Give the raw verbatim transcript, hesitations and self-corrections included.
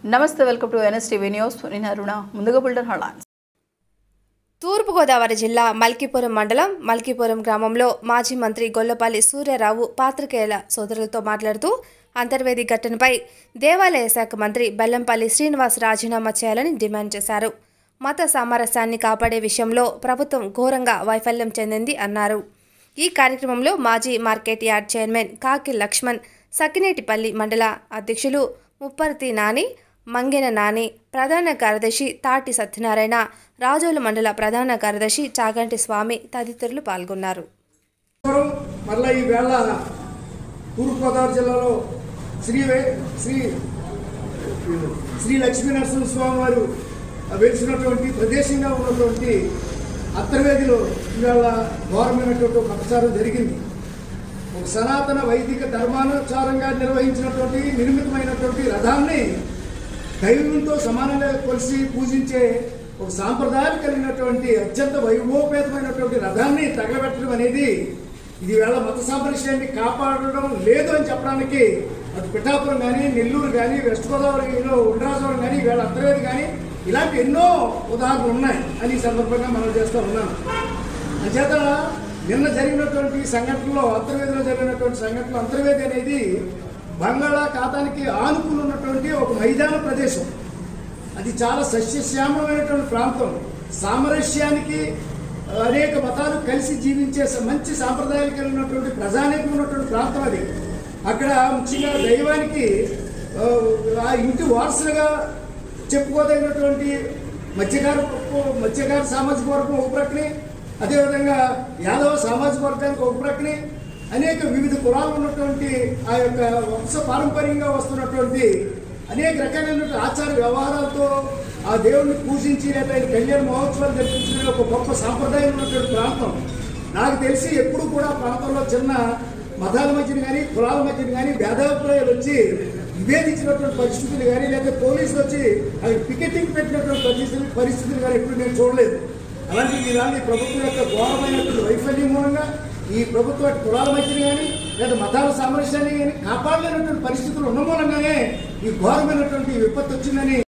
నమస్తే, welcome to NSTV news. నేను అరుణ. ముందుగా బులెటిన్ హెడ్లైన్స్. తూర్పుగోదావరి జిల్లా మల్కీపురం మండలం మల్కీపురం గ్రామంలో మాజీ మంత్రి గొల్లపల్లి సూర్యారావు పాత్రికేయుల సోదరులతో మాట్లాడుతూ అంతర్వేది ఘటనపై దేవాలయ శాఖ మంత్రి బెల్లంపల్లి శ్రీనివాస్ రాజీనామా చేయాలని డిమాండ్ చేశారు. మత సామరస్యాన్ని కాపాడే విషయంలో ప్రభుత్వం ఘోరంగా వైఫల్యం చెందింది అన్నారు. ఈ కార్యక్రమంలో మాజీ మార్కెట్ యార్డ్ చైర్మన్ కాకి లక్ష్మణ్, సకినేటిపల్లి మండల అధ్యక్షులు ముప్పర్తి నాని, మంగెన నాని, ప్రధాన కార్యదర్శి తాటి సత్యనారాయణ, రాజోలు మండల ప్రధాన కార్యదర్శి చాగంటి స్వామి తదితరులు పాల్గొన్నారు. మరలా ఈ వేళ తూర్పుగోదావరి జిల్లాలో శ్రీ శ్రీ శ్రీ లక్ష్మీ నరసింహస్వామి వారు వెలిసినటువంటి ప్రదేశంగా ఉన్నటువంటి అంతర్వేదిలో ఇవాళ ఘోరమైనటువంటి మతచారం జరిగింది. ఒక సనాతన వైదిక ధర్మానుసారంగా నిర్వహించినటువంటి నిర్మితమైనటువంటి రథాన్ని దైవంతో సమానంగా కొలిసి పూజించే ఒక సాంప్రదాయాలు కలిగినటువంటి అత్యంత వైభవపేతమైనటువంటి రథాన్ని తగలబెట్టడం అనేది ఇది వేళ మత సామరస్యాన్ని కాపాడడం లేదు అని చెప్పడానికి అటు పిఠాపురం కానీ, నెల్లూరు కానీ, వెస్ట్ గోదావరిలో ఉండ్రాజవరం కానీ, వేళ అంతర్వేది కానీ ఇలాంటి ఎన్నో ఉదాహరణలు ఉన్నాయి అని ఈ సందర్భంగా మనం చేస్తూ ఉన్నాం. అంచేత నిన్న జరిగినటువంటి సంఘటనలో అంతర్వేదిలో జరిగినటువంటి సంఘటనలో అంతర్వేది అనేది బంగాళాఖాతానికి ఆనుకుని ఉన్నటువంటి ఒక మైదాన ప్రదేశం. అది చాలా సస్యశ్యామలమైనటువంటి ప్రాంతం. సామరస్యానికి అనేక మతాలు కలిసి జీవించే మంచి సాంప్రదాయాలు కలిగినటువంటి ప్రజానేకం ఉన్నటువంటి ప్రాంతం అది. అక్కడ ముఖ్యంగా దైవానికి ఆ ఇంటి వారసులుగా చెప్పుకోదగినటువంటి మత్స్యకారు మత్స్యకారు సామాజిక వర్గం ఒక ప్రక్కని, అదేవిధంగా యాదవ సామాజిక వర్గానికి ఒక ప్రక్కని, అనేక వివిధ కులాలు ఉన్నటువంటి ఆ యొక్క వంశ పారంపర్యంగా వస్తున్నటువంటి అనేక రకాలైనటువంటి ఆచార వ్యవహారాలతో ఆ దేవుడిని పూజించి లేదా కళ్యాణ మహోత్సవాలు జరిపించిన ఒక గొప్ప సాంప్రదాయం ఉన్నటువంటి ప్రాంతం. నాకు తెలిసి ఎప్పుడు కూడా ప్రాంతంలో చిన్న మతాల మధ్యన కానీ, కులాల మధ్యన కానీ భేదాభిప్రాయాలు వచ్చి విభేదించినటువంటి పరిస్థితులు కానీ, లేదా పోలీసులు వచ్చి అవి పికెటింగ్ పెట్టినటువంటి పరిస్థితులు పరిస్థితులు కానీ ఎప్పుడు నేను చూడలేదు. అలాంటి ఇలాంటి ప్రభుత్వం యొక్క ఘోరమైనటువంటి వైఫల్యం మూలంగా ఈ ప్రభుత్వ కులాల మధ్యన కానీ లేదా మతాల సామరస్యాన్ని కానీ కాపాడలేనటువంటి పరిస్థితులు ఉన్న మూలంగానే ఈ ఘోరమైనటువంటి విపత్తు వచ్చిందని